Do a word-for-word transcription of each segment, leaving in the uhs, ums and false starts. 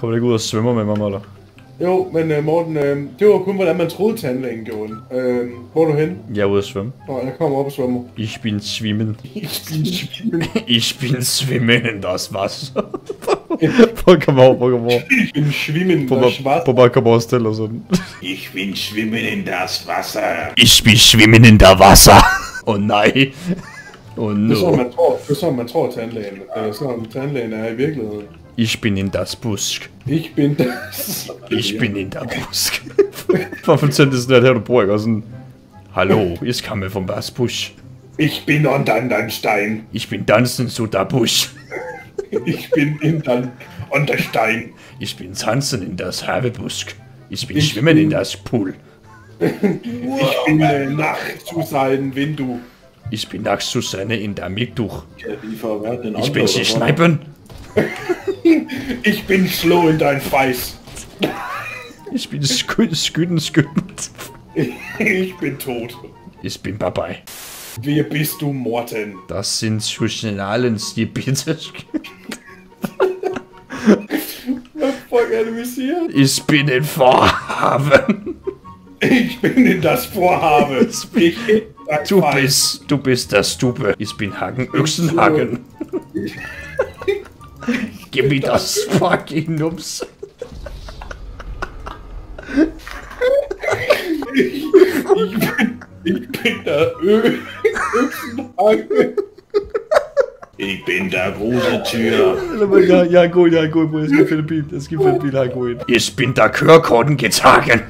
Kommer du ikke ud og svømmer med mig, eller? Jo, men uh, Morten, uh, det var kun, hvordan man troede tandlægen gjorde. Uh, hvor er du hen? Jeg er ude at svømme. Nå, jeg kommer op og svømmer. Ich bin schwimmen. Ich bin schwimmen. Ich bin schwimmen in das Wasser. Prøv at komme over, prøv at komme over. Ich bin schwimmen in Prøv das bare, Wasser. prøv bare at komme over og stille og sådan. Ich bin schwimmen in das Wasser. Ich bin schwimmen in der Wasser. Åh oh, nej. Åh oh, Det er sådan, no. man tror, det er sådan, man tror tandlægen. Det er sådan, tandlægen er i virkeligheden. Ich bin in das Busk. Ich bin das... Ich bin in der Busk. For at fortælle det sådan, at her du bor ikke, og sådan... Hallo, ich komme vom das Busch. Ich bin unter den Stein. Ich bin tanzen zu der Busch. Ich bin in den unter Stein. Ich bin tanzen in das Havebusk. Ich bin schwimmen in das Pool. Ich bin äh, nackt zu sein, wenn du... Ich bin nackt Susanne in der Miktuch. Ich Ich bin sie Schneipen. Ich bin slow in dein Face. Ich bin skü sküden sküden. Ich bin tot. Ich bin dabei. Wer bist du, Morten? Das sind Susanalens, die bitte. Was fuck er du hier? Ich bin in Vorhaben. Ich bin in das Vorhaben. Ich bin dein Du Feind. bist, du bist der Stube. Ich bin Hagen, Öchsenhagen. Gib mir das fucking Nums. Ich, ich, bin, ich bin der Ö Öchsenhagen. Ich bin der große Tür. Ja, ja, gut, ja, gut, es gibt viele Bild, es gibt viele Bild, ja, gut. Ich bin der Körkorden getragen.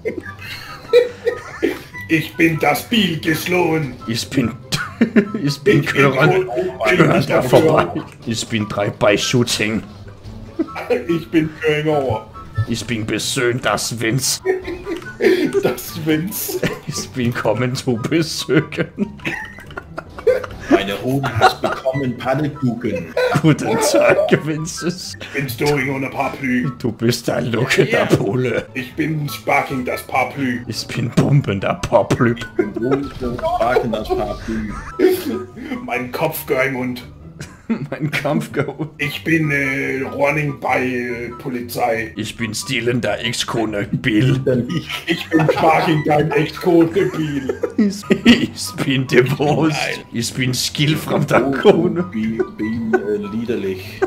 Ich bin das Biel geschlagen. Ich bin, ich bin Kören, Kören der vorbei. Ich bin drei bei Shooting. Ich bin Könger. Ich bin besöhnt das Winz. Das Winz. Ich bin kommen zu besögen. Meine Hoden hast bekommen Pannekuchen. Guten Tag, Winzes. Ich bin Storing ohne Paraply. Du bist der Lucke der Pole. Ich bin Sparking das Paraply. Ich bin Pumpen der Poplyp. Sparken das Paraply. Mein Kopfgeheimhund. Mein Kampfgehund. Ich bin äh, Running bei äh, Polizei. Ich bin Stilen der Ex-Kone Bill. Ich bin Sparking dein Ex-Code Biel. Ich, ich bin de Wurst. Ich bin Skill from der Kone. Bin, bin äh, liederlich.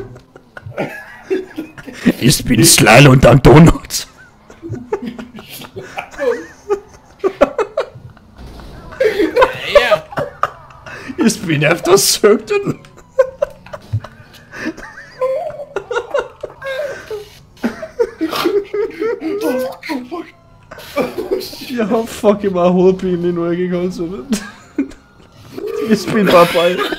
Ich bin Slile und dann Donut. Ich bin efter Søgten. Jeg har fucking meget hovedpine lige nu, jeg kan ikke holde sådan. Jeg spiller bare bare.